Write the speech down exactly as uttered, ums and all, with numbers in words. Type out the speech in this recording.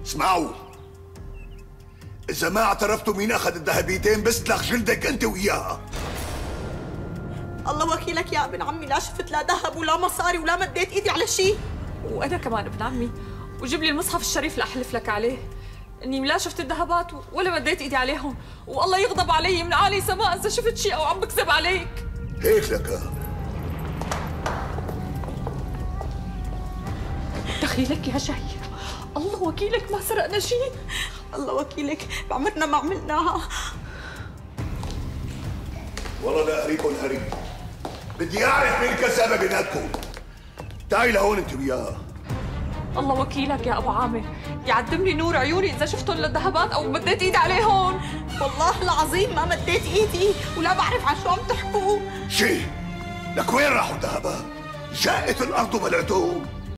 اسمعوا، إذا ما اعترفتوا مين أخذ الذهبيتين بسلخ جلدك أنت وياها. الله وكيلك يا ابن عمي، لا شفت لا ذهب ولا مصاري ولا مديت إيدي على شيء. وأنا كمان ابن عمي، وجيب لي المصحف الشريف لأحلف لك عليه إني لا شفت الذهبات ولا مديت إيدي عليهم، والله يغضب علي من عالي سماء إذا شفت شيء أو عم بكذب عليك. هيك لك. دخيلك يا شهير، الله وكيلك ما سرقنا شيء. الله وكيلك بعمرنا ما عملناها. والله لا أريكم هري، بدي أعرف مين كسبها بيناتكم. تعي لهون أنت وياها. الله وكيلك يا أبو عامر، يعدم لي نور عيوني إذا شفتهم للذهبات أو مديت إيدي عليهم. والله العظيم ما مديت إيدي ولا بعرف عن شو عم تحكوا. شي؟ لك وين راحوا الذهبات؟ شقت الأرض وبلعتهم؟